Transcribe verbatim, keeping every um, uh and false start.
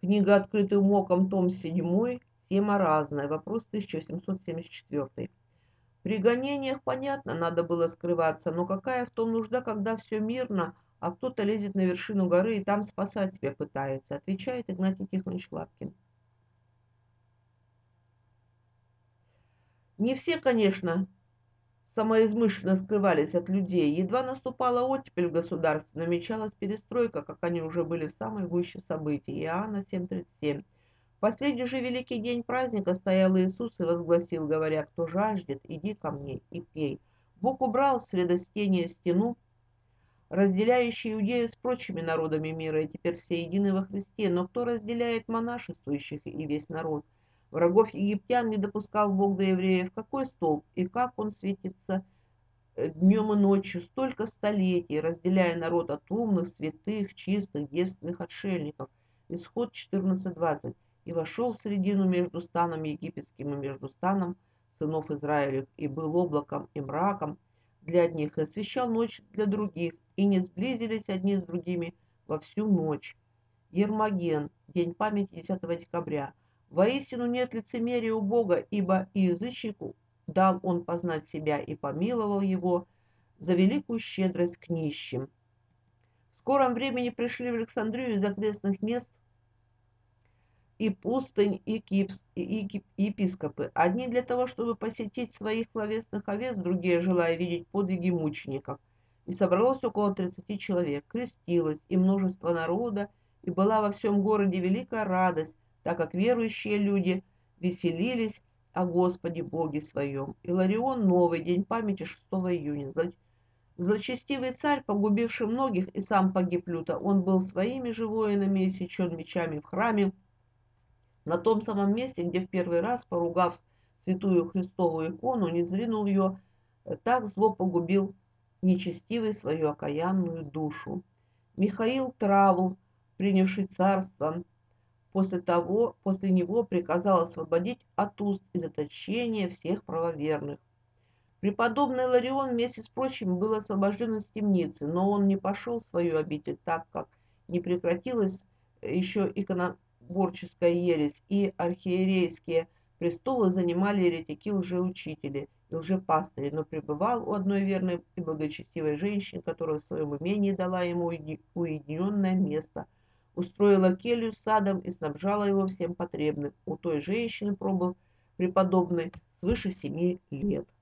Книга «Открытым оком», том седьмой, тема разная, вопрос тысяча восемьсот семьдесят четвёртый. При гонениях, понятно, надо было скрываться, но какая в том нужда, когда все мирно, а кто-то лезет на вершину горы и там спасать себя пытается, отвечает Игнатий Тихонович Лапкин. Не все, конечно, самоизмышленно скрывались от людей. Едва наступала оттепель в государстве, намечалась перестройка, как они уже были в самой гуще событий. Иоанна семь тридцать семь. В последний же великий день праздника стоял Иисус и возгласил, говоря: «Кто жаждет, иди ко мне и пей». Бог убрал с средостения стену, разделяющую иудеев с прочими народами мира, и теперь все едины во Христе. Но кто разделяет монашествующих и весь народ? Врагов египтян не допускал Бог до евреев. Какой столб и как он светится днем и ночью, столько столетий, разделяя народ от умных, святых, чистых, девственных отшельников. Исход четырнадцать двадцать. И вошел в средину между станом египетским и между станом сынов Израилев, и был облаком и мраком для одних, и освещал ночь для других, и не сблизились одни с другими во всю ночь. Ермоген, день памяти десятого декабря. Воистину нет лицемерия у Бога, ибо и язычнику дал он познать себя и помиловал его за великую щедрость к нищим. В скором времени пришли в Александрию из окрестных мест и пустынь, и, кипс, и, и епископы. Одни для того, чтобы посетить своих словесных овец, другие, желая видеть подвиги мучеников. И собралось около тридцати человек. Крестилось и множество народа, и была во всем городе великая радость, так как верующие люди веселились о Господе Боге своем. Иларион новый, день памяти шестого июня. Злочестивый царь, погубивший многих, и сам погиб люто, он был своими же воинами иссечен мечами в храме, на том самом месте, где в первый раз, поругав святую Христову икону, не сдвинул ее, так зло погубил нечестивый свою окаянную душу. Михаил Травл, принявший царство, после того, после него приказал освободить от уст и заточения всех правоверных. Преподобный Ларион вместе с прочими был освобожден из темницы, но он не пошел в свою обитель, так как не прекратилась еще иконоборческая ересь, и архиерейские престолы занимали еретики лжеучители и лжепастыри, но пребывал у одной верной и благочестивой женщины, которая в своем имении дала ему уединенное место, устроила келью с садом и снабжала его всем потребным. У той женщины пробыл преподобный свыше семи лет.